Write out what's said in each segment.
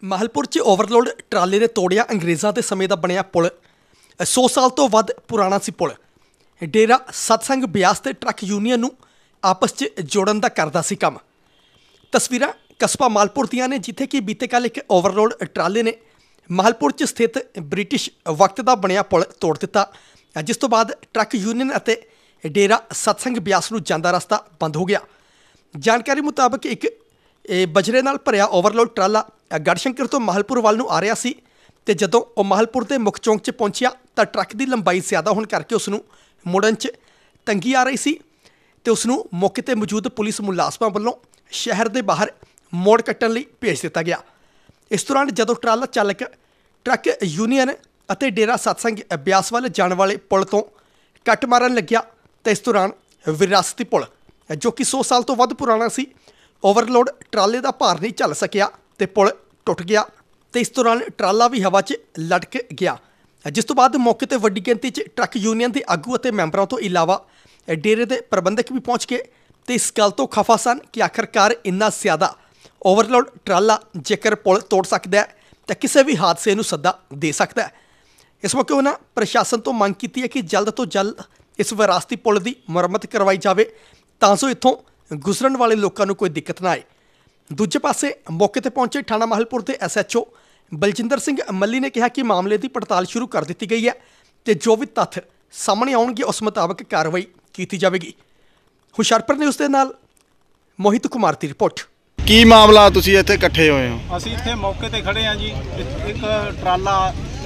ਮਾਹਲਪੁਰ 'ਚ ਓਵਰਲੋਡ ਟਰਾਲੇ ਨੇ ਤੋੜਿਆ ਅੰਗਰੇਜ਼ਾਂ ਦੇ ਸਮੇਂ ਦਾ ਬਣਿਆ ਪੁਲ। 100 ਸਾਲ ਤੋਂ ਵੱਧ ਪੁਰਾਣਾ ਸੀ ਪੁਲ। ਡੇਰਾ ਸਤਸੰਗ ਬਿਆਸ ਤੇ ਟਰੱਕ ਯੂਨੀਅਨ ਨੂੰ ਆਪਸ 'ਚ ਜੋੜਨ ਦਾ ਕਰਦਾ ਸੀ ਕੰਮ। ਤਸਵੀਰਾਂ ਕਸਬਾ ਮਾਹਲਪੁਰ ਦੀਆਂ ਨੇ, ਜਿੱਥੇ ਕਿ ਬੀਤੇ ਕੱਲ੍ਹ ਇੱਕ ਓਵਰਲੋਡ ਟਰਾਲੇ ਨੇ ਮਾਹਲਪੁਰ 'ਚ ਸਥਿਤ ਬ੍ਰਿਟਿਸ਼ ਵਕਤ ਦਾ ਬਣਿਆ ਪੁਲ ਤੋੜ ਦਿੱਤਾ, ਜਿਸ ਤੋਂ ਬਾਅਦ ਟਰੱਕ ਯੂਨੀਅਨ ਅਤੇ ਡੇਰਾ ਸਤਸੰਗ ਬਿਆਸ ਨੂੰ ਜਾਂਦਾ ਰਸਤਾ ਬੰਦ ਹੋ ਗਿਆ। ਜਾਣਕਾਰੀ ਮੁਤਾਬਕ ਇੱਕ ਬਜਰੇ ਨਾਲ ਭਰਿਆ ਓਵਰਲੋਡ ਟਰਾਲਾ ਗੜਸ਼ੰਕਰ ਤੋਂ ਮਾਹਲਪੁਰ ਵੱਲ ਨੂੰ ਆ ਰਿਹਾ ਸੀ ਤੇ ਜਦੋਂ ਉਹ ਮਾਹਲਪੁਰ ਦੇ ਮੁੱਖ ਚੌਂਕ 'ਚ ਪਹੁੰਚਿਆ ਤਾਂ ਟਰੱਕ ਦੀ ਲੰਬਾਈ ਜ਼ਿਆਦਾ ਹੋਣ ਕਰਕੇ ਉਸ ਨੂੰ ਮੁੜਨ 'ਚ ਤੰਗੀ ਆ ਰਹੀ ਸੀ ਤੇ ਉਸ ਨੂੰ ਮੌਕੇ 'ਤੇ ਮੌਜੂਦ ਪੁਲਿਸ ਮੁਲਾਜ਼ਮਾਂ ਵੱਲੋਂ ਸ਼ਹਿਰ ਦੇ ਬਾਹਰ ਮੋੜ ਕੱਟਣ ਲਈ ਭੇਜ ਦਿੱਤਾ ਗਿਆ। ਇਸ ਦੌਰਾਨ ਜਦੋਂ ਟਰਾਲਾ ਚਾਲਕ ਟਰੱਕ ਯੂਨੀਅਨ ਅਤੇ ਡੇਰਾ ਸਤਸੰਗ ਬਿਆਸ ਵੱਲ ਜਾਣ ਵਾਲੇ ਪੁਲ ਤੋਂ ਕੱਟ ਮਾਰਨ ਲੱਗਿਆ ਤਾਂ ਇਸ ਦੌਰਾਨ ਵਿਰਾਸਤੀ ਪੁਲ, ਜੋ ਕਿ 100 ਸਾਲ ਤੋਂ ਵੱਧ ਪੁਰਾਣਾ ਸੀ, ਓਵਰਲੋਡ ਟਰਾਲੇ ਦਾ ਭਾਰ ਨਹੀਂ ਝੱਲ ਸਕਿਆ ਤੇ ਪੁਲ ਟੁੱਟ ਗਿਆ ਤੇ ਇਸ ਦੌਰਾਨ ਟਰਾਲਾ ਵੀ ਹਵਾ 'ਚ ਲਟਕ ਗਿਆ, ਜਿਸ ਤੋਂ ਬਾਅਦ ਮੌਕੇ 'ਤੇ ਵੱਡੀ ਗਿਣਤੀ 'ਚ ਟਰੱਕ ਯੂਨੀਅਨ ਦੇ ਆਗੂ ਅਤੇ ਮੈਂਬਰਾਂ ਤੋਂ ਇਲਾਵਾ ਡੇਰੇ ਦੇ ਪ੍ਰਬੰਧਕ ਵੀ ਪਹੁੰਚ ਗਏ ਤੇ ਇਸ ਗੱਲ ਤੋਂ ਖਫਾ ਸਨ ਕਿ ਆਖਰਕਾਰ ਇੰਨਾ ਜ਼ਿਆਦਾ ਓਵਰਲੋਡ ਟਰਾਲਾ ਜੇਕਰ ਪੁਲ ਤੋੜ ਸਕਦਾ ਹੈ ਤਾਂ ਕਿਸੇ ਵੀ ਹਾਦਸੇ ਨੂੰ ਸੱਦਾ ਦੇ ਸਕਦਾ ਹੈ। ਇਸ ਮੌਕੇ ਉਹਨਾਂ ਪ੍ਰਸ਼ਾਸਨ ਤੋਂ ਮੰਗ ਕੀਤੀ ਹੈ ਕਿ ਜਲਦ ਤੋਂ ਜਲਦ ਇਸ ਵਿਰਾਸਤੀ ਪੁਲ ਦੀ ਮੁਰੰਮਤ ਕਰਵਾਈ ਜਾਵੇ ਤਾਂ ਜੋ ਇੱਥੋਂ ਗੁਜ਼ਰਨ ਵਾਲੇ ਲੋਕਾਂ ਨੂੰ ਕੋਈ ਦਿੱਕਤ ਨਾ ਆਏ। ਦੂਜੇ ਪਾਸੇ ਮੌਕੇ 'ਤੇ ਪਹੁੰਚੇ ਥਾਣਾ ਮਾਹਲਪੁਰ ਦੇ SHO ਬਲਜਿੰਦਰ ਸਿੰਘ ਮੱਲੀ ਨੇ ਕਿਹਾ ਕਿ ਮਾਮਲੇ ਦੀ ਪੜਤਾਲ ਸ਼ੁਰੂ ਕਰ ਦਿੱਤੀ ਗਈ ਹੈ ਤੇ ਜੋ ਵੀ ਤੱਥ ਸਾਹਮਣੇ ਆਉਣਗੇ ਉਸ ਮੁਤਾਬਕ ਕਾਰਵਾਈ ਕੀਤੀ ਜਾਵੇਗੀ। ਹੁਸ਼ਿਆਰਪੁਰ ਨਿਊਜ਼ ਦੇ ਨਾਲ ਮੋਹਿਤ ਕੁਮਾਰ ਦੀ ਰਿਪੋਰਟ। ਕੀ ਮਾਮਲਾ, ਤੁਸੀਂ ਇੱਥੇ ਇਕੱਠੇ ਹੋਏ ਹੋ? ਅਸੀਂ ਇੱਥੇ ਮੌਕੇ ਤੇ ਖੜੇ ਹਾਂ ਜੀ। ਇੱਕ ਟਰਾਲਾ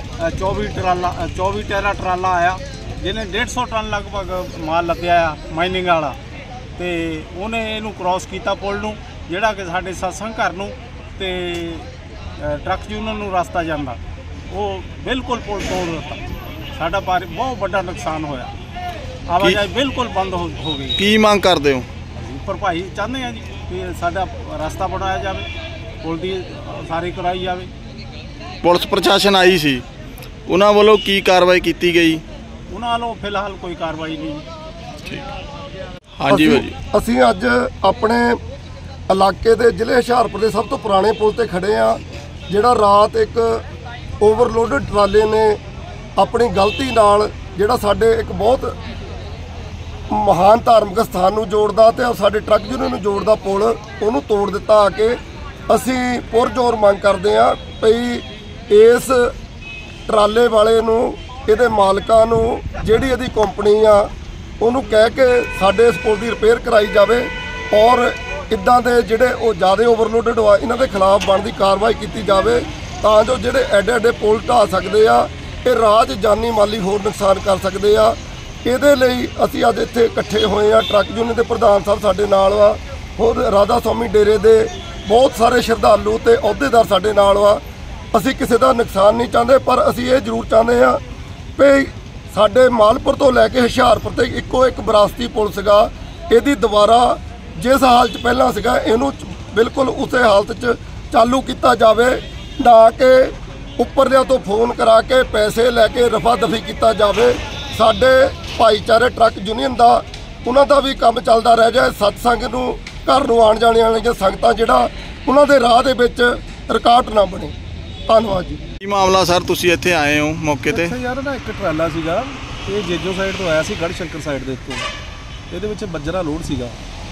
24 ਟਾਇਰਾ ਟਰਾਲਾ ਆਇਆ ਜਿਹਨੇ 150 ਟਨ ਲਗਭਗ ਮਾਲ ਲੱਦਿਆ ਆ ਮਾਈਨਿੰਗ ਵਾਲਾ, ਤੇ ਉਹਨੇ ਇਹਨੂੰ ਕ੍ਰੋਸ ਕੀਤਾ ਪੁਲ ਨੂੰ, ਜਿਹੜਾ ਕਿ ਸਾਡੇ ਸਤਸੰਗ ਘਰ ਨੂੰ ਤੇ ਟਰੱਕ ਯੂਨੀਅਨ ਨੂੰ ਰਸਤਾ ਜਾਂਦਾ, ਉਹ ਬਿਲਕੁਲ ਪੁਲ ਤੋੜ ਦਿੱਤਾ। ਸਾਡਾ ਬਹੁਤ ਵੱਡਾ ਨੁਕਸਾਨ ਹੋਇਆ, ਆਵਾਜਾਈ ਬਿਲਕੁਲ ਬੰਦ ਹੋ ਗਈ। ਕੀ ਮੰਗ ਕਰਦੇ ਹੋ? ਭਰਪਾਈ ਚਾਹੁੰਦੇ ਹਾਂ ਜੀ ਕਿ ਸਾਡਾ ਰਸਤਾ ਬਣਾਇਆ ਜਾਵੇ, ਪੁਲ ਦੀ ਸਾਰੀ ਕਰਾਈ ਜਾਵੇ। ਪੁਲਿਸ ਪ੍ਰਸ਼ਾਸਨ ਆਈ ਸੀ, ਉਹਨਾਂ ਵੱਲੋਂ ਕੀ ਕਾਰਵਾਈ ਕੀਤੀ ਗਈ? ਉਹਨਾਂ ਵੱਲੋਂ ਫਿਲਹਾਲ ਕੋਈ ਕਾਰਵਾਈ ਨਹੀਂ। ਠੀਕ। ਹਾਂਜੀ ਭਾਜੀ, ਅਸੀਂ ਅੱਜ ਆਪਣੇ ਇਲਾਕੇ ਦੇ ਜ਼ਿਲ੍ਹੇ ਹੁਸ਼ਿਆਰਪੁਰ ਦੇ ਸਭ ਤੋਂ ਪੁਰਾਣੇ ਪੁਲ ਤੇ ਖੜੇ ਆ, ਜਿਹੜਾ ਰਾਤ ਇੱਕ ਓਵਰਲੋਡਡ ਟਰਾਲੇ ਨੇ ਆਪਣੀ ਗਲਤੀ ਨਾਲ ਜਿਹੜਾ ਸਾਡੇ ਇੱਕ ਬਹੁਤ ਮਹਾਨ ਧਾਰਮਿਕ ਸਥਾਨ ਨੂੰ ਜੋੜਦਾ ਤੇ ਸਾਡੇ ਟਰੱਕ ਯੂਨੀਅਨ ਨੂੰ ਜੋੜਦਾ ਪੁਲ, ਉਹਨੂੰ ਤੋੜ ਦਿੱਤਾ ਆ ਕੇ। ਅਸੀਂ ਪੁਰਜ਼ੋਰ ਮੰਗ ਕਰਦੇ ਆ ਭਈ ਇਸ ਟਰਾਲੇ ਵਾਲੇ ਨੂੰ, ਇਹਦੇ ਮਾਲਕਾਂ ਨੂੰ, ਜਿਹੜੀ ਇਹਦੀ ਕੰਪਨੀ ਆ, ਉਹਨੂੰ ਕਹਿ ਕੇ ਸਾਡੇ ਇਸ ਪੁਲ ਦੀ ਰਿਪੇਅਰ ਕਰਾਈ ਜਾਵੇ ਔਰ ਇੱਦਾਂ ਦੇ ਜਿਹੜੇ ਉਹ ਜ਼ਿਆਦਾ ਓਵਰਲੋਡਡ ਆ ਇਹਨਾਂ ਦੇ ਖਿਲਾਫ ਬਣਦੀ ਕਾਰਵਾਈ ਕੀਤੀ ਜਾਵੇ ਤਾਂ ਜੋ ਜਿਹੜੇ ਐਡੇ ਐਡੇ ਪੁਲ ਢਾਹ ਸਕਦੇ ਆ, ਇਹ ਰਾਜ ਜਾਨੀ ਮਾਲੀ ਹੋਰ ਨੁਕਸਾਨ ਕਰ ਸਕਦੇ ਆ। ਇਹਦੇ ਲਈ ਅਸੀਂ ਅੱਜ ਇੱਥੇ ਇਕੱਠੇ ਹੋਏ ਆ। ਟਰੱਕ ਯੂਨੀਅਨ ਦੇ ਪ੍ਰਧਾਨ ਸਾਹਿਬ ਸਾਡੇ ਨਾਲ ਵਾ, ਹੋਰ ਰਾਧਾ ਸਵਾਮੀ ਡੇਰੇ ਦੇ ਬਹੁਤ ਸਾਰੇ ਸ਼ਰਧਾਲੂ ਤੇ ਅਹੁਦੇਦਾਰ ਸਾਡੇ ਨਾਲ ਵਾ। ਅਸੀਂ ਕਿਸੇ ਦਾ ਨੁਕਸਾਨ ਨਹੀਂ ਚਾਹੁੰਦੇ, ਪਰ ਅਸੀਂ ਇਹ ਜ਼ਰੂਰ ਚਾਹੁੰਦੇ ਆ ਵੀ ਸਾਡੇ ਮਾਹਲਪੁਰ ਤੋਂ ਲੈ ਕੇ ਹੁਸ਼ਿਆਰਪੁਰ ਤੇ ਇੱਕੋ ਇੱਕ ਵਿਰਾਸਤੀ ਪੁਲ ਸੀਗਾ, ਇਹਦੀ ਦੁਬਾਰਾ ਜਿਸ ਹਾਲਤ 'ਚ ਪਹਿਲਾਂ ਸੀਗਾ ਇਹਨੂੰ ਬਿਲਕੁਲ ਉਸੇ ਹਾਲਤ 'ਚ ਚਾਲੂ ਕੀਤਾ ਜਾਵੇ, ਨਾ ਕਿ ਉੱਪਰਲਿਆਂ ਤੋਂ ਫੋਨ ਕਰਾ ਕੇ ਪੈਸੇ ਲੈ ਕੇ ਰਫਾ ਦਫੀ ਕੀਤਾ ਜਾਵੇ। ਸਾਡੇ ਭਾਈਚਾਰੇ ਟਰੱਕ ਯੂਨੀਅਨ ਦਾ ਉਹਨਾਂ ਦਾ ਵੀ ਕੰਮ ਚੱਲਦਾ ਰਹਿ ਜਾਏ। ਸਤਸੰਗ ਨੂੰ ਘਰ ਨੂੰ ਆਉਣ ਜਾਣ ਵਾਲੀਆਂ ਸੰਗਤਾਂ ਜਿਹੜਾ ਉਹਨਾਂ ਦੇ ਰਾਹ ਦੇ ਵਿੱਚ ਰੁਕਾਵਟ ਨਾ ਬਣੇ। ਧੰਨਵਾਦ ਜੀ। ਕੀ ਮਾਮਲਾ ਸਰ, ਤੁਸੀਂ ਇੱਥੇ ਆਏ ਹੋ ਮੌਕੇ ਤੇ? ਯਾਰ ਨਾ ਇੱਕ ਟਰਾਲਾ ਸੀਗਾ, ਇਹ ਜੇਜੋ ਸਾਈਡ ਤੋਂ ਆਇਆ ਸੀ ਗੜਸ਼ੰਕਰ ਸਾਈਡ ਦੇ ਉੱਤੋਂ, ਇਹਦੇ ਵਿੱਚ ਬਜਰਾ ਲੋਡ ਸੀਗਾ।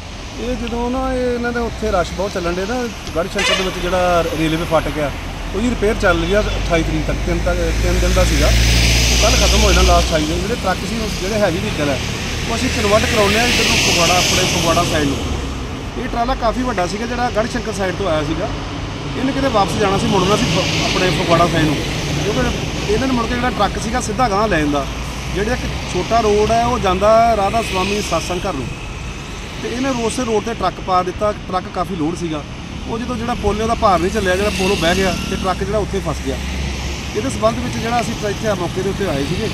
ਇਹ ਜਦੋਂ ਨਾ ਇਹਨਾਂ ਦਾ ਉੱਥੇ ਰਸ਼ ਬਹੁਤ ਚੱਲਣ ਦੇ ਨਾ, ਗੜਸ਼ੰਕਰ ਦੇ ਵਿੱਚ ਜਿਹੜਾ ਰੇਲਵੇ ਫਾਟਕ ਆ ਉਹਦੀ ਰਿਪੇਅਰ ਚੱਲ ਰਹੀ ਆ 28 ਤਰੀਕ ਤੱਕ, 3 ਦਿਨ ਦਾ ਸੀਗਾ, ਕੱਲ੍ਹ ਖਤਮ ਹੋ ਜਾਣਾ ਲਾਸਟ 28 ਦਿਨ। ਜਿਹੜੇ ਟਰੱਕ ਸੀ ਜਿਹੜੇ ਹੈਵੀ ਵਹੀਕਲ ਹੈ ਉਹ ਅਸੀਂ ਕਨਵਰਟ ਕਰਾਉਂਦੇ ਹਾਂ ਇੱਧਰ ਨੂੰ ਫਗਵਾੜਾ, ਆਪਣੇ ਫਗਵਾੜਾ ਸਾਈਡ ਨੂੰ। ਇਹ ਟਰਾਲਾ ਕਾਫੀ ਵੱਡਾ ਸੀਗਾ ਜਿਹੜਾ ਗੜਸ਼ੰਕਰ ਸਾਈਡ ਤੋਂ ਆਇਆ ਸੀਗਾ, ਇਹਨੇ ਕਿਤੇ ਵਾਪਸ ਜਾਣਾ ਸੀ, ਮੁੜਨਾ ਸੀ ਆਪਣੇ ਫਗਵਾੜਾ ਸਾਈਡ ਨੂੰ, ਕਿਉਂਕਿ ਇਹਨਾਂ ਨੇ ਮੁੜ ਕੇ ਜਿਹੜਾ ਟਰੱਕ ਸੀਗਾ ਸਿੱਧਾ ਗਾਂਹ ਲੈ ਜਾਂਦਾ। ਜਿਹੜਾ ਇੱਕ ਛੋਟਾ ਰੋਡ ਹੈ ਉਹ ਜਾਂਦਾ ਰਾਧਾ ਸਵਾਮੀ ਸਤਸੰਗ ਘਰ ਨੂੰ, ਤੇ ਇਹਨੇ ਉਸੇ ਰੋਡ 'ਤੇ ਟਰੱਕ ਪਾ ਦਿੱਤਾ। ਟਰੱਕ ਕਾਫੀ ਲੋਡ ਸੀਗਾ, ਉਹ ਜਦੋਂ ਜਿਹੜਾ ਪੁਲ ਉਹਦਾ ਭਾਰ ਨਹੀਂ ਚੱਲਿਆ, ਜਿਹੜਾ ਪੁਲ ਬਹਿ ਗਿਆ ਤੇ ਟਰੱਕ ਜਿਹੜਾ ਉੱਥੇ ਫਸ ਗਿਆ। ਇਹਦੇ ਸੰਬੰਧ ਵਿੱਚ ਜਿਹੜਾ ਅਸੀਂ ਇੱਥੇ ਮੌਕੇ ਦੇ ਉੱਤੇ ਆਏ ਸੀਗੇ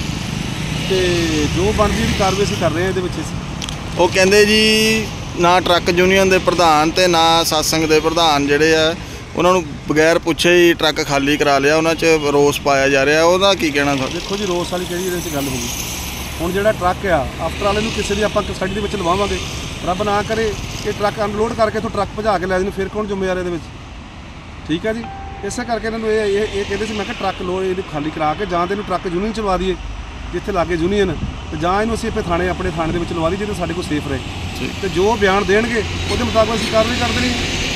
ਤੇ ਜੋ ਬਣਦੀ ਜਿਹੜੀ ਕਾਰਵਾਈ ਅਸੀਂ ਕਰ ਰਹੇ ਹਾਂ ਇਹਦੇ ਵਿੱਚ। ਉਹ ਕਹਿੰਦੇ ਜੀ ਨਾ ਟਰੱਕ ਯੂਨੀਅਨ ਦੇ ਪ੍ਰਧਾਨ ਤੇ ਨਾ ਸਤਸੰਗ ਦੇ ਪ੍ਰਧਾਨ ਜਿਹੜੇ ਆ, ਉਹਨਾਂ ਨੂੰ ਬਗੈਰ ਪੁੱਛੇ ਹੀ ਟਰੱਕ ਖਾਲੀ ਕਰਾ ਲਿਆ, ਉਹਨਾਂ 'ਚ ਰੋਸ ਪਾਇਆ ਜਾ ਰਿਹਾ, ਉਹਦਾ ਕੀ ਕਹਿਣਾ ਸਰ? ਦੇਖੋ ਜੀ, ਰੋਸ ਵਾਲੀ ਕਿਹੜੀ ਇਹਦੇ 'ਚ ਗੱਲ ਹੋਈ? ਹੁਣ ਜਿਹੜਾ ਟਰੱਕ ਆ ਆਫਟਰ ਵਾਲੇ ਨੂੰ ਕਿਸੇ ਦੀ ਆਪਾਂ ਕਸਟਡੀ ਦੇ ਵਿੱਚ ਲਵਾਵਾਂਗੇ, ਰੱਬ ਨਾ ਕਰੇ ਇਹ ਟਰੱਕ ਅਨਲੋਡ ਕਰਕੇ ਇੱਥੋਂ ਟਰੱਕ ਭਜਾ ਕੇ ਲੈ ਜਾਣ, ਫਿਰ ਕੌਣ ਜ਼ਿੰਮੇਵਾਰ ਇਹਦੇ ਵਿੱਚ? ਠੀਕ ਹੈ ਜੀ। ਇਸੇ ਕਰਕੇ ਇਹਨਾਂ ਨੂੰ ਇਹ ਕਹਿੰਦੇ ਸੀ, ਮੈਂ ਕਿਹਾ ਟਰੱਕ ਲੋ ਇਹਨੂੰ ਖਾਲੀ ਕਰਾ ਕੇ ਜਾਂ ਤਾਂ ਇਹਨੂੰ ਟਰੱਕ ਯੂਨੀਅਨ 'ਚ ਲਵਾ ਦਈਏ ਜਿੱਥੇ ਲਾਗੇ ਯੂਨੀਅਨ, ਤੇ ਜਾਂ ਇਹਨੂੰ ਅਸੀਂ ਆਪਣੇ ਥਾਣੇ ਦੇ ਵਿੱਚ ਲਵਾ ਦਈਏ ਜਿੱਥੇ ਸਾਡੇ ਕੋਲ ਸੇਫ ਰਹੇ। ਤੇ ਜੋ ਬਿਆਨ ਦੇਣਗੇ ਉਹਦੇ ਮੁਤਾਬਕ ਅਸੀਂ ਕਾਰਵਾਈ ਕਰ ਦੇਣੀ।